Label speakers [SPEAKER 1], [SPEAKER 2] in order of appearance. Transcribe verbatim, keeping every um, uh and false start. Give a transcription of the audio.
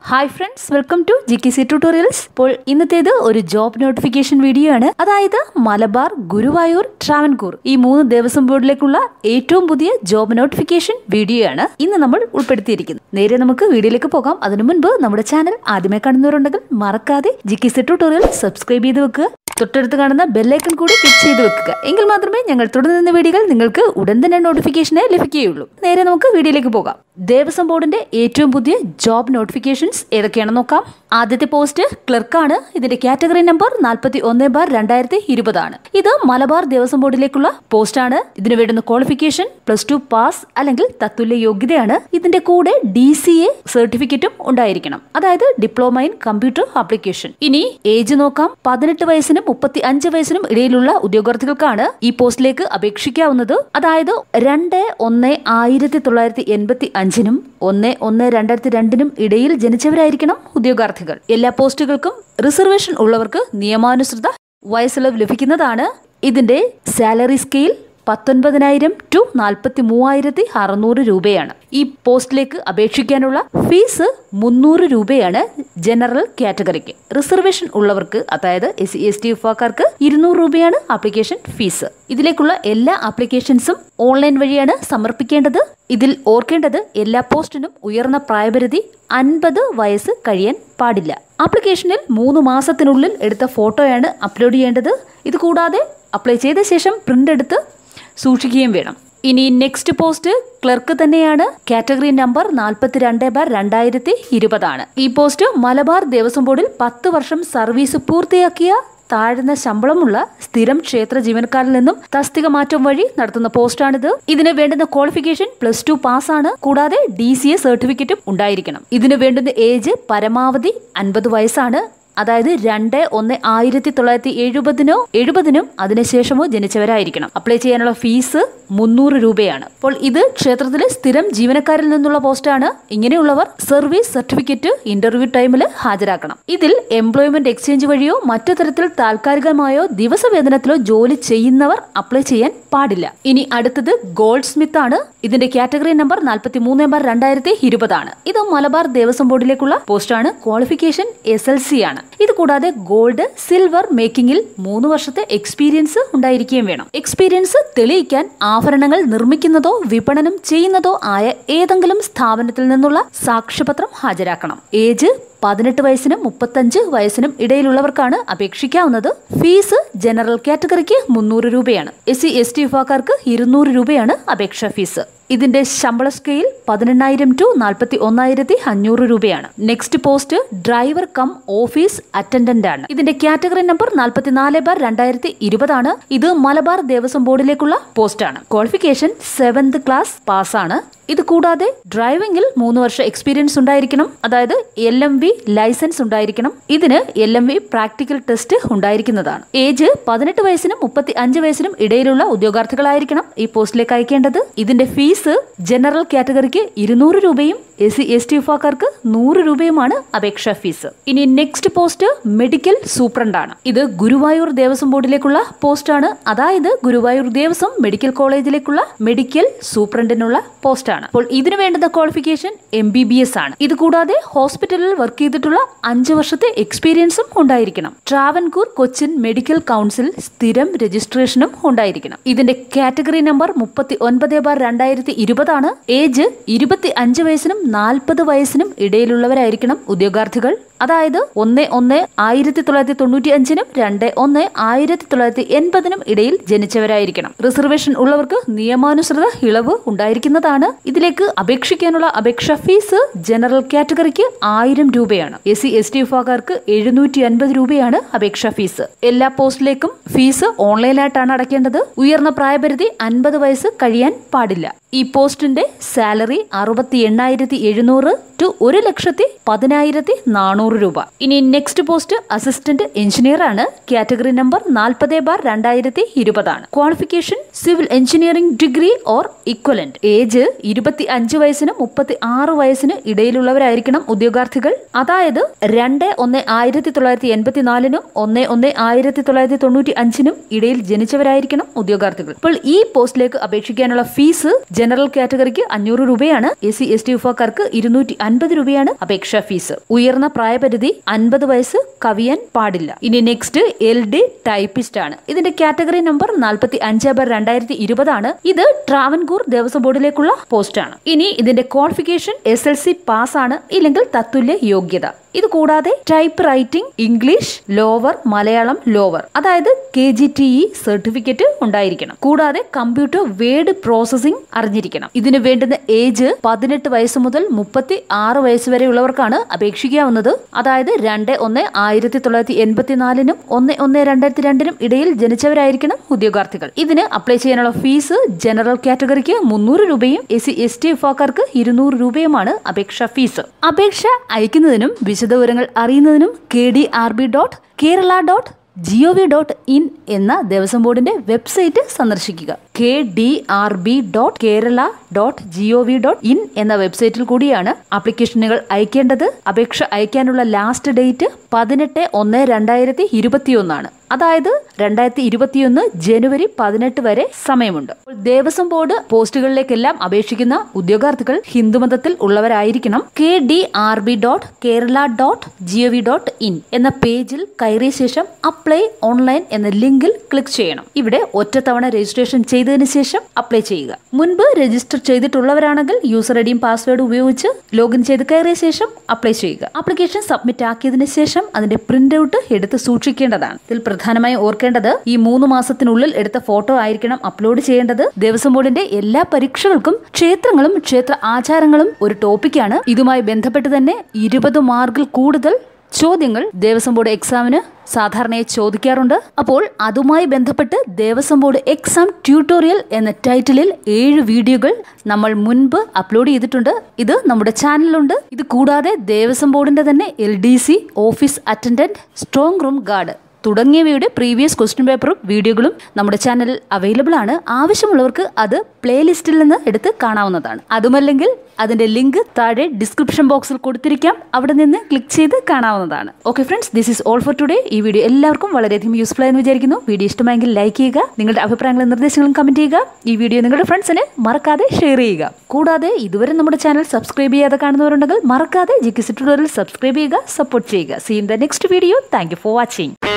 [SPEAKER 1] Hi friends, welcome to G K C tutorials. ഇപ്പോൾ ഇന്നത്തേത് ഒരു ജോബ് നോട്ടിഫിക്കേഷൻ വീഡിയോ ആണ്. അതായത് മലബാർ, ഗുരുവായൂർ, ട്രാവൻകൂർ ഈ മൂന്ന് ദേവസ്വം ബോർഡിലേക്കുള്ള ഏറ്റവും പുതിയ ജോബ് നോട്ടിഫിക്കേഷൻ വീഡിയോ ആണ് ഇന്ന് നമ്മൾ ഉൾപ്പെടുത്തിയിരിക്കുന്നത്. നേരെ നമുക്ക് വീഡിയോയിലേക്ക് പോകാം. അതിനു മുൻപ് നമ്മുടെ ചാനൽ ആദ്യമേ കാണുന്നവരുണ്ടെങ്കിൽ മറക്കാതെ G K C tutorial subscribe ചെയ്ത് വെക്കുക. തൊട്ടടുത്ത് കാണുന്ന ബെല്ലൈക്കൺ കൂടി ക്ലിക്ക് ചെയ്ത് വെക്കുക. എങ്കിൽ മാത്രമേ ഞങ്ങൾ തുടർന്ന് വീഡിയോകൾ നിങ്ങൾക്ക് ഉടൻ തന്നെ നോട്ടിഫിക്കേഷനായി ലഭിക്കുകയുള്ളൂ. നേരെ നമുക്ക് വീഡിയോയിലേക്ക് പോകാം. ദേവസ്വം ബോർഡിന്റെ ഏറ്റവും പുതിയ ജോബ് നോട്ടിഫിക്കേഷൻസ് ഏതൊക്കെയാണെന്ന് നോക്കാം. ആദ്യത്തെ പോസ്റ്റ് ക്ലർക്കാണ്. ഇതിന്റെ കാറ്റഗറി നമ്പർ നാൽപ്പത്തി ഒന്ന് ബാർ രണ്ടായിരത്തി ഇരുപതാണ്. ഇത് മലബാർ ദേവസ്വം ബോർഡിലേക്കുള്ള പോസ്റ്റാണ്. ഇതിന് വേണ്ടുന്ന ക്വാളിഫിക്കേഷൻ പ്ലസ് ടു പാസ് അല്ലെങ്കിൽ തത്തുല്യ യോഗ്യതയാണ്. ഇതിന്റെ കൂടെ ഡി സി എ സർട്ടിഫിക്കറ്റും ഉണ്ടായിരിക്കണം, അതായത് ഡിപ്ലോമ ഇൻ കമ്പ്യൂട്ടർ ആപ്ലിക്കേഷൻ. ഇനി ഏജ് നോക്കാം. പതിനെട്ട് വയസ്സിനും മുപ്പത്തി അഞ്ച് വയസ്സിനും ഇടയിലുള്ള ഉദ്യോഗാർത്ഥികൾക്കാണ് ഈ പോസ്റ്റിലേക്ക് അപേക്ഷിക്കാവുന്നത്. അതായത് രണ്ട് ഒന്ന് ആയിരത്തി തൊള്ളായിരത്തി എൺപത്തി അഞ്ചിനും ഒന്ന് ഒന്ന് രണ്ടായിരത്തി രണ്ടിനും ഇടയിൽ ജനിച്ചവരായിരിക്കണം ഉദ്യോഗാർത്ഥികൾ. എല്ലാ പോസ്റ്റുകൾക്കും റിസർവേഷൻ ഉള്ളവർക്ക് നിയമാനുസൃത വയസ്സിളവ് ലഭിക്കുന്നതാണ്. ഇതിന്റെ സാലറി സ്കെയിൽ പത്തൊൻപതിനായിരം ടു നാൽപ്പത്തി മൂവായിരത്തി അറുന്നൂറ് രൂപയാണ്. ഈ പോസ്റ്റിലേക്ക് അപേക്ഷിക്കാനുള്ള ഫീസ് മുന്നൂറ് രൂപയാണ് ജനറൽ കാറ്റഗറിക്ക്. റിസർവേഷൻ ഉള്ളവർക്ക്, അതായത് എസ് സി എസ് ടി വിഭാഗക്കാർക്ക് ഇരുന്നൂറ് രൂപയാണ് ആപ്ലിക്കേഷൻ ഫീസ്. ഇതിലേക്കുള്ള എല്ലാ ആപ്ലിക്കേഷൻസും ഓൺലൈൻ വഴിയാണ് സമർപ്പിക്കേണ്ടത്. ഇതിൽ ഓർക്കേണ്ടത് എല്ലാ പോസ്റ്റിനും ഉയർന്ന പ്രായപരിധി അൻപത് വയസ്സ് കഴിയാൻ പാടില്ല. ആപ്ലിക്കേഷനിൽ മൂന്ന് മാസത്തിനുള്ളിൽ എടുത്ത ഫോട്ടോയാണ് അപ്ലോഡ് ചെയ്യേണ്ടത്. ഇത് കൂടാതെ അപ്ലൈ ചെയ്ത ശേഷം പ്രിന്റ് എടുത്ത് സൂക്ഷിക്കുകയും വേണം. ഇനി നെക്സ്റ്റ് പോസ്റ്റ് ക്ലർക്ക് തന്നെയാണ്. കാറ്റഗറി നമ്പർ നാൽപ്പത്തി രണ്ട് ബാർ രണ്ടായിരത്തി ഇരുപതാണ്. ഈ പോസ്റ്റ് മലബാർ ദേവസ്വം ബോർഡിൽ പത്ത് വർഷം സർവീസ് പൂർത്തിയാക്കിയ താഴ്ന്ന ശമ്പളമുള്ള സ്ഥിരം ക്ഷേത്ര ജീവനക്കാരിൽ നിന്നും തസ്തിക മാറ്റം വഴി നടത്തുന്ന പോസ്റ്റാണിത്. ഇതിന് വേണ്ടുന്ന ക്വാളിഫിക്കേഷൻ പ്ലസ് ടു പാസ്സാണ്. കൂടാതെ ഡി സി എ സർട്ടിഫിക്കറ്റും ഉണ്ടായിരിക്കണം. ഇതിന് വേണ്ടുന്ന ഏജ് പരമാവധി അൻപത് വയസ്സാണ്. അതായത് രണ്ട് ഒന്ന് ആയിരത്തി തൊള്ളായിരത്തി എഴുപതിനോ എഴുപതിനും അതിനുശേഷമോ ജനിച്ചവരായിരിക്കണം. അപ്ലൈ ചെയ്യാനുള്ള ഫീസ് മുന്നൂറ് രൂപയാണ്. അപ്പോൾ ഇത് ക്ഷേത്രത്തിലെ സ്ഥിരം ജീവനക്കാരിൽ നിന്നുള്ള പോസ്റ്റാണ്. ഇങ്ങനെയുള്ളവർ സർവീസ് സർട്ടിഫിക്കറ്റ് ഇന്റർവ്യൂ ടൈമിൽ ഹാജരാക്കണം. ഇതിൽ എംപ്ലോയ്മെന്റ് എക്സ്ചേഞ്ച് വഴിയോ മറ്റു തരത്തിൽ താൽക്കാലികമായോ ദിവസവേതനത്തിലോ ജോലി ചെയ്യുന്നവർ അപ്ലൈ ചെയ്യാൻ പാടില്ല. ഇനി അടുത്തത് ഗോൾഡ് സ്മിത്ത് ആണ്. ഇതിന്റെ കാറ്റഗറി നമ്പർ നാൽപ്പത്തി മൂന്ന് ബാർ രണ്ടായിരത്തി ഇരുപതാണ്. ഇത് മലബാർ ദേവസ്വം ബോർഡിലേക്കുള്ള പോസ്റ്റാണ്. ക്വാളിഫിക്കേഷൻ എസ് എൽ സി ആണ്. ഇത് കൂടാതെ ഗോൾഡ്, സിൽവർ മേക്കിംഗിൽ മൂന്ന് വർഷത്തെ എക്സ്പീരിയൻസ് ഉണ്ടായിരിക്കുകയും വേണം. എക്സ്പീരിയൻസ് തെളിയിക്കാൻ ആഭരണങ്ങൾ നിർമ്മിക്കുന്നതോ വിപണനം ചെയ്യുന്നതോ ആയ ഏതെങ്കിലും സ്ഥാപനത്തിൽ നിന്നുള്ള സാക്ഷ്യപത്രം ഹാജരാക്കണം. ഏജ് പതിനെട്ട് വയസ്സിനും മുപ്പത്തഞ്ച് വയസ്സിനും ഇടയിലുള്ളവർക്കാണ് അപേക്ഷിക്കാവുന്നത്. ഫീസ് ജനറൽ കാറ്റഗറിക്ക് മുന്നൂറ് രൂപയാണ്. എസ് സി എസ് ടി വിഭാഗക്കാർക്ക് ഇരുന്നൂറ് രൂപയാണ് അപേക്ഷാ ഫീസ്. ഇതിന്റെ ശമ്പള സ്കെയിൽ പതിനെണ്ണായിരം ടു നാൽപ്പത്തി ഒന്നായിരത്തി അഞ്ഞൂറ് രൂപയാണ്. Next post driver cum office attendant ആണ്. ഇതിന്റെ കാറ്റഗറി നമ്പർ നാൽപ്പത്തിനാല് ബാർ രണ്ടായിരത്തി ഇരുപതാണ്. ഇത് മലബാർ ദേവസ്വം ബോർഡിലേക്കുള്ള പോസ്റ്റാണ്. ക്വാളിഫിക്കേഷൻ സെവൻത് ക്ലാസ് പാസ്സാണ്. ഇത് കൂടാതെ ഡ്രൈവിംഗിൽ മൂന്ന് വർഷം എക്സ്പീരിയൻസ് ഉണ്ടായിരിക്കണം, അതായത് എൽ എം വി ലൈസൻസ് ഉണ്ടായിരിക്കണം. ഇതിന് L M V practical test ഉണ്ടായിരിക്കുന്നതാണ്. ഏജ് പതിനെട്ട് വയസ്സിനും മുപ്പത്തി അഞ്ച് വയസ്സിനും ഇടയിലുള്ള ഉദ്യോഗാർത്ഥികളായിരിക്കണം ഈ പോസ്റ്റിലേക്ക് അയക്കേണ്ടത്. ഇതിന്റെ ഫീസ് ജനറൽ കാറ്റഗറിക്ക് ഇരുന്നൂറ് രൂപയും എസ് സി എസ് ടി വിഭാഗക്കാർക്ക് നൂറ് രൂപയുമാണ് അപേക്ഷാ ഫീസ്. ഇനി നെക്സ്റ്റ് പോസ്റ്റ് മെഡിക്കൽ സൂപ്രണ്ട് ആണ്. ഇത് ഗുരുവായൂർ ദേവസ്വം ബോർഡിലേക്കുള്ള പോസ്റ്റാണ്. അതായത് ഗുരുവായൂർ ദേവസ്വം മെഡിക്കൽ കോളേജിലേക്കുള്ള മെഡിക്കൽ സൂപ്രണ്ടിനുള്ള പോസ്റ്റാണ്. അപ്പോൾ ഇതിനു വേണ്ടുന്ന qualification M B B S ആണ്. ഇത് കൂടാതെ ഹോസ്പിറ്റലിൽ വർക്ക് ചെയ്തിട്ടുള്ള അഞ്ച് വർഷത്തെ എക്സ്പീരിയൻസും ഉണ്ടായിരിക്കണം. ട്രാവൻകൂർ കൊച്ചിൻ മെഡിക്കൽ കൗൺസിൽ സ്ഥിരം രജിസ്ട്രേഷനും ഉണ്ടായിരിക്കണം. ഇതിന്റെ കാറ്റഗറി നമ്പർ മുപ്പത്തി ഒൻപത് ബാർ രണ്ടായിരത്തി ഇരുപതാണ്. ഏജ് ഇരുപത്തി അഞ്ച് വയസ്സിനും നാൽപ്പത് വയസ്സിനും ഇടയിലുള്ളവരായിരിക്കണം ഉദ്യോഗാർത്ഥികൾ. അതായത് ഒന്ന് ഒന്ന് ആയിരത്തി തൊള്ളായിരത്തി തൊണ്ണൂറ്റി അഞ്ചിനും രണ്ട് ഒന്ന് ആയിരത്തി തൊള്ളായിരത്തി എൺപതിനും ഇടയിൽ ജനിച്ചവരായിരിക്കണം. റിസർവേഷൻ ഉള്ളവർക്ക് നിയമാനുസൃത ഇളവ് ഉണ്ടായിരിക്കുന്നതാണ്. ഇതിലേക്ക് അപേക്ഷിക്കാനുള്ള അപേക്ഷാ ഫീസ് ജനറൽ കാറ്റഗറിക്ക് ആയിരം രൂപയാണ്. എസ് സി എസ് ടി വിഭാഗക്കാർക്ക് എഴുന്നൂറ്റി അൻപത് രൂപയാണ് അപേക്ഷാ ഫീസ്. എല്ലാ പോസ്റ്റിലേക്കും ഫീസ് ഓൺലൈനായിട്ടാണ് അടയ്ക്കേണ്ടത്. ഉയർന്ന പ്രായപരിധി അൻപത് വയസ്സ് കഴിയാൻ പാടില്ല. ഈ പോസ്റ്റിന്റെ സാലറി അറുപത്തി എണ്ണായിരത്തി എഴുന്നൂറ് ടു ഒരു ലക്ഷത്തി പതിനായിരത്തി നാനൂറ് അഞ്ഞൂറ് രൂപ. ഇനി നെക്സ്റ്റ് പോസ്റ്റ് അസിസ്റ്റന്റ് എഞ്ചിനീയർ ആണ്. കാറ്റഗറി നമ്പർ നാൽപ്പത് ബാർ രണ്ടായിരത്തി ഇരുപതാണ്. Qualification civil engineering degree or equivalent. Age ഇരുപത്തി അഞ്ച് വയസ്സിന് മുപ്പത്തി ആറ് വയസ്സിന് ഇടയിലുള്ളവരായിരിക്കണം ഉദ്യോഗാർത്ഥികൾ. അതായത് രണ്ട് ഒന്ന് ആയിരത്തി തൊള്ളായിരത്തി എൺപത്തിനാലിനും ഒന്ന് ഒന്ന് ആയിരത്തി തൊള്ളായിരത്തി തൊണ്ണൂറ്റി അഞ്ചിനും ഇടയിൽ ജനിച്ചവരായിരിക്കണം ഉദ്യോഗാർത്ഥികൾ. അപ്പോൾ ഈ പോസ്റ്റിലേക്ക് അപേക്ഷിക്കാനുള്ള ഫീസ് ജനറൽ കാറ്റഗറിക്ക് അഞ്ഞൂറ് രൂപയാണ്. എസ് സി എസ് ടി വിഭാഗക്കാർക്ക് ഇരുന്നൂറ്റി അൻപത് രൂപയാണ് അപേക്ഷാ ഫീസ്. ഉയർന്ന പ്രായപരിധി അൻപത് വയസ്സ് കവിയാൻ പാടില്ല. ഇനി നെക്സ്റ്റ് എൽ ഡി ടൈപ്പിസ്റ്റ് ആണ്. ഇതിന്റെ കാറ്റഗറി നമ്പർ നാൽപ്പത്തി അഞ്ച് ബാർ രണ്ടായിരത്തി ഇരുപതാണ്. ഇത് ട്രാവൻകൂർ ദേവസ്വം ബോർഡിലേക്കുള്ള പോസ്റ്റ് ആണ്. ഇനി ഇതിന്റെ qualification S L C pass ആണ്, ഇല്ലെങ്കിൽ തത്തുല്യ യോഗ്യത. ഇത് കൂടാതെ type writing English lower, Malayalam lower, അതായത് K G T E certificate ഉണ്ടായിരിക്കണം. കൂടാതെ കമ്പ്യൂട്ടർ വേർഡ് പ്രോസസിംഗ് അറിഞ്ഞിരിക്കണം. ഇതിന് വേണ്ടുന്ന ഏജ് പതിനെട്ട് വയസ്സ് മുതൽ മുപ്പത്തി ആറ് വയസ്സ് വരെ ഉള്ളവർക്കാണ് അപേക്ഷിക്കാവുന്നത്. അതായത് രണ്ട് ഒന്ന് ആയിരത്തി തൊള്ളായിരത്തി എൺപത്തിനാലിനും ഒന്ന് ഒന്ന് രണ്ടായിരത്തി രണ്ടിനും ഇടയിൽ ജനിച്ചവരായിരിക്കണം ഉദ്യോഗാർത്ഥികൾ. ഇതിന് അപ്ലൈ ചെയ്യാനുള്ള ഫീസ് ജനറൽ കാറ്റഗറിക്ക് മുന്നൂറ് രൂപയും എസ് സി എസ് ടി വിഭാഗക്കാർക്ക് ഇരുന്നൂറ് രൂപയുമാണ് അപേക്ഷാ ഫീസ്. അപേക്ഷ അയക്കുന്നതിനും വിശദവിവരങ്ങൾ അറിയുന്നതിനും K D R B dot Kerala dot G O V dot in എന്ന ദേവസ്വം ബോർഡിന്റെ വെബ്സൈറ്റ് സന്ദർശിക്കുക. K D R B dot Kerala dot G O V dot in എന്ന വെബ്സൈറ്റിൽ കൂടിയാണ് ആപ്ലിക്കേഷനുകൾ അയക്കേണ്ടത്. അപേക്ഷ അയക്കാനുള്ള ലാസ്റ്റ് ഡേറ്റ് പതിനെട്ട് ഒന്ന് രണ്ടായിരത്തി ഇരുപത്തിയൊന്നാണ്. അതായത് രണ്ടായിരത്തി ഇരുപത്തിയൊന്ന് ജനുവരി പതിനെട്ട് വരെ സമയമുണ്ട്. ദേവസ്വം ബോർഡ് പോസ്റ്റുകളിലേക്കെല്ലാം അപേക്ഷിക്കുന്ന ഉദ്യോഗാർത്ഥികൾ ഹിന്ദുമതത്തിൽ ഉള്ളവരായിരിക്കണം. K D R B dot Kerala dot G O V dot in എന്ന പേജിൽ കയറിയ ശേഷം അപ്ലൈ ഓൺലൈൻ എന്ന ലിങ്കിൽ ക്ലിക്ക് ചെയ്യണം. ഇവിടെ ഒറ്റത്തവണ രജിസ്ട്രേഷൻ ചെയ്തതിനു ശേഷം അപ്ലൈ ചെയ്യുക. മുൻപ് രജിസ്റ്റർ ചെയ്തിട്ടുള്ളവരാണെങ്കിൽ യൂസർ ഐഡിയും പാസ്വേഡും ഉപയോഗിച്ച് ലോഗിൻ ചെയ്ത് കയറിയ ശേഷം അപ്ലൈ ചെയ്യുക. ആപ്ലിക്കേഷൻ സബ്മിറ്റ് ആക്കിയതിനു ശേഷം അതിന്റെ പ്രിന്റ് ഔട്ട് എടുത്ത് സൂക്ഷിക്കേണ്ടതാണ്. ഇതിൽ പ്രധാനമായും ഓർക്കേണ്ടത് ഈ മൂന്ന് മാസത്തിനുള്ളിൽ എടുത്ത ഫോട്ടോ ആയിരിക്കണം അപ്ലോഡ് ചെയ്യേണ്ടത്. ദേവസ്വം ബോർഡിന്റെ എല്ലാ പരീക്ഷകൾക്കും ക്ഷേത്രങ്ങളും ക്ഷേത്ര ആചാരങ്ങളും ഒരു ടോപ്പിക്കാണ്. ഇതുമായി ബന്ധപ്പെട്ട് തന്നെ ഇരുപത് മാർക്കിൽ കൂടുതൽ ചോദ്യങ്ങൾ ദേവസ്വം ബോർഡ് എക്സാമിന് സാധാരണയായി ചോദിക്കാറുണ്ട്. അപ്പോൾ അതുമായി ബന്ധപ്പെട്ട് ദേവസ്വം ബോർഡ് എക്സാം ട്യൂട്ടോറിയൽ എന്ന ടൈറ്റിലിൽ ഏഴ് വീഡിയോകൾ നമ്മൾ മുൻപ് അപ്ലോഡ് ചെയ്തിട്ടുണ്ട്. ഇത് നമ്മുടെ ചാനലിലുണ്ട്. ഇത് കൂടാതെ ദേവസ്വം ബോർഡിന്റെ തന്നെ L D C, office attendant, strong room guard തുടങ്ങിയവയുടെ പ്രീവിയസ് ക്വസ്റ്റ്യൻ പേപ്പറും വീഡിയോകളും നമ്മുടെ ചാനലിൽ അവൈലബിൾ ആണ്. ആവശ്യമുള്ളവർക്ക് അത് പ്ലേലിസ്റ്റിൽ നിന്ന് എടുത്ത് കാണാവുന്നതാണ്. അതുമല്ലെങ്കിൽ അതിന്റെ ലിങ്ക് താഴെ ഡിസ്ക്രിപ്ഷൻ ബോക്സിൽ കൊടുത്തിരിക്കാം, അവിടെ നിന്ന് ക്ലിക്ക് ചെയ്ത് കാണാവുന്നതാണ്. Okay friends, this is all for today. ഈ വീഡിയോ എല്ലാവർക്കും വളരെയധികം യൂസ്ഫുൾ ആയെന്ന് വിചാരിക്കുന്നു. വീഡിയോ ഇഷ്ടമായെങ്കിൽ ലൈക്ക് ചെയ്യുക, നിങ്ങളുടെ അഭിപ്രായങ്ങളും നിർദ്ദേശങ്ങളും കമന്റ് ചെയ്യുക. ഈ വീഡിയോ നിങ്ങളുടെ ഫ്രണ്ട്സിന് മറക്കാതെ ഷെയർ ചെയ്യുക. കൂടാതെ ഇതുവരെ നമ്മുടെ ചാനൽ സബ്സ്ക്രൈബ് ചെയ്യാതെ കാണുന്നവരുണ്ടെങ്കിൽ മറക്കാതെ G K C tutorial subscribe ചെയ്യുക, സപ്പോർട്ട് ചെയ്യുക. See in the next video. Thank you for watching.